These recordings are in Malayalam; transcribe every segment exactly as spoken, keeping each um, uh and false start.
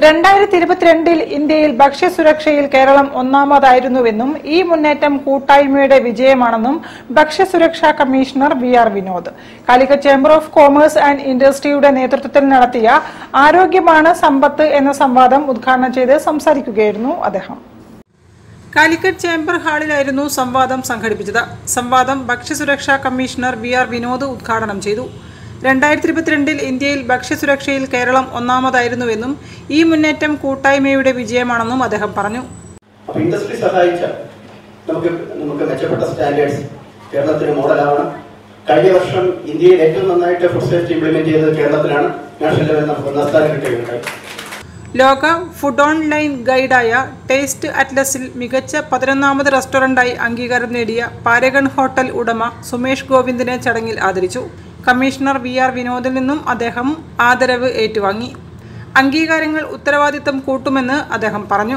രണ്ടായിരത്തി ഇരുപത്തിരണ്ടിൽ ഇന്ത്യയിൽ ഭക്ഷ്യസുരക്ഷയിൽ കേരളം ഒന്നാമതായിരുന്നുവെന്നും ഈ മുന്നേറ്റം കൂട്ടായ്മയുടെ വിജയമാണെന്നും ഭക്ഷ്യസുരക്ഷാ commissioner V R Vinod Calicut chamber of commerce and ഇൻഡസ്ട്രിയുടെ നേതൃത്വത്തിൽ നടത്തിയ ആരോഗ്യമാണ് സമ്പത്ത് എന്ന സംവാദം ഉദ്ഘാടനം ചെയ്ത് സംസാരിക്കുകയായിരുന്നു അദ്ദേഹം. കാലിക്കറ്റ് ചേംബർ ഹാളിലായിരുന്നു സംവാദം സംഘടിപ്പിച്ചത്. സംവാദം ഭക്ഷ്യസുരക്ഷാ കമ്മീഷണർ വി ആർ വിനോദ് ഉദ്ഘാടനം ചെയ്തു. രണ്ടായിരത്തി ഇരുപത്തിരണ്ടിൽ ഇന്ത്യയിൽ ഭക്ഷ്യസുരക്ഷയിൽ കേരളം ഒന്നാമതായിരുന്നുവെന്നും ഈ മുന്നേറ്റം കൂട്ടായ്മയുടെ വിജയമാണെന്നും അദ്ദേഹം പറഞ്ഞു. ഇൻഡസ്ട്രി സഹായിച്ച നമുക്ക് നമുക്ക് മെച്ചപ്പെട്ട സ്റ്റാൻഡേർഡ്സ് കേരളത്തിന് മോഡലാവണം. കഴിഞ്ഞ വർഷം ഇന്ത്യയിൽ ഏറ്റവും നന്നായിട്ട് ഫുഡ് സേഫ്റ്റി ഇംപ്ലിമെന്റ് ചെയ്തത് കേരളത്തിലാണ്. നാഷണൽ ലെവലിൽ നമുക്ക് ഒന്നാം സ്ഥാനം കിട്ടുകയുണ്ടായി. ലോക ഫുഡ് ഓൺലൈൻ ഗൈഡായ ടേസ്റ്റ് അറ്റ്ലസിൽ മികച്ച പതിനൊന്നാമത് റെസ്റ്റോറന്റായി അംഗീകാരം നേടിയ പാരഗൺ ഹോട്ടൽ ഉടമ സുമേഷ് ഗോവിന്ദിനെ ചടങ്ങിൽ ആദരിച്ചു. കമ്മീഷണർ വി ആർ വിനോദിൽ നിന്നും അദ്ദേഹം ആദരവ് ഏറ്റുവാങ്ങി. അംഗീകാരങ്ങൾ ഉത്തരവാദിത്തം കൂട്ടുമെന്ന് അദ്ദേഹം പറഞ്ഞു.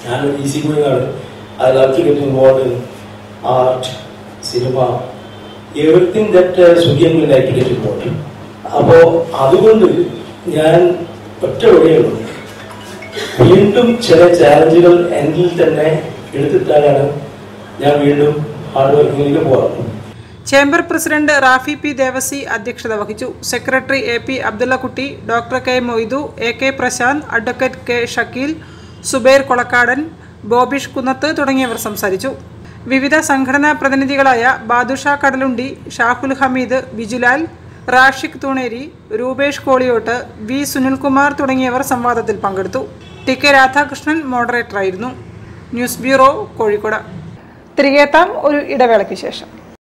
അപ്പോ അതുകൊണ്ട് ഞാൻ ഒറ്റ വഴിയുള്ളൂ, വീണ്ടും ചില ചാലഞ്ചുകൾ എന്നിൽ തന്നെ എടുത്തിട്ടാണ് ഞാൻ വീണ്ടും ഹാർഡ് വർക്കിലേക്ക് പോകാറ്. Chamber president Rafi P Devasi അധ്യക്ഷത വഹിച്ചു. Secretary A P Abdullakutty, doctor K Moidu, A K Prashanth, advocate K Shakeel, Zubair Kolakkadan, Bobish Kunnath തുടങ്ങിയവർ സംസാരിച്ചു. വിവിധ സംഘടനാ പ്രതിനിധികളായ ബാദുഷ കടലുണ്ടി, ഷാഹുൽ ഹമീദ്, ബിജുലാൽ, റാഷിഖ് തൂണേരി, രൂപേഷ് കോളിയോട്ട്, വി സുനിൽകുമാർ തുടങ്ങിയവർ സംവാദത്തിൽ പങ്കെടുത്തു. ടി കെ രാധാകൃഷ്ണൻ മോഡറേറ്ററായിരുന്നു. News bureau, Kozhikode. തിരികെത്താം ഒരു ഇടവേളയ്ക്ക് ശേഷം.